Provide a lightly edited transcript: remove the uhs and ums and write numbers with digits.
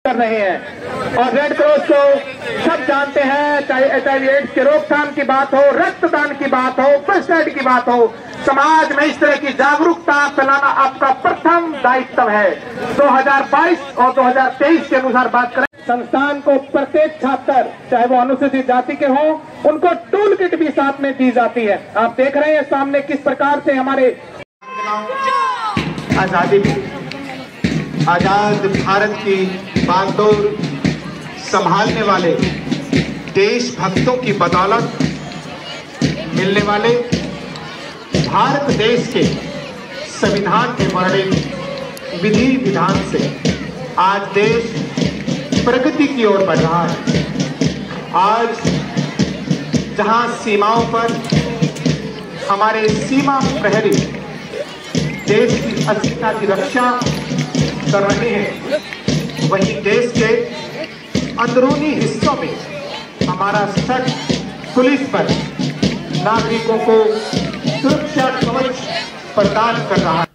कर रहे हैं। और रेड क्रॉस को सब जानते हैं, चाहे HIV एड्स के रोकथाम की बात हो, रक्तदान की बात हो, फर्स्ट एड की बात हो, समाज में इस तरह की जागरूकता फैलाना आपका प्रथम दायित्व है। 2022 और 2023 के अनुसार बात करें, संस्थान को प्रत्येक छात्र चाहे वो अनुसूचित जाति के हों, उनको टूल किट भी साथ में दी जाती है। आप देख रहे हैं सामने किस प्रकार से हमारे आजादी में आजाद भारत की बागडोर संभालने वाले देशभक्तों की बदौलत मिलने वाले भारत देश के संविधान में वर्णित विधि विधान से आज देश प्रगति की ओर बढ़ रहा है। आज जहां सीमाओं पर हमारे सीमा प्रहरी देश की अस्मिता की रक्षा कर रहे हैं, वहीं देश के अंदरूनी हिस्सों में हमारा सशक्त पुलिस बल नागरिकों को सुरक्षा कवच प्रदान कर रहा है।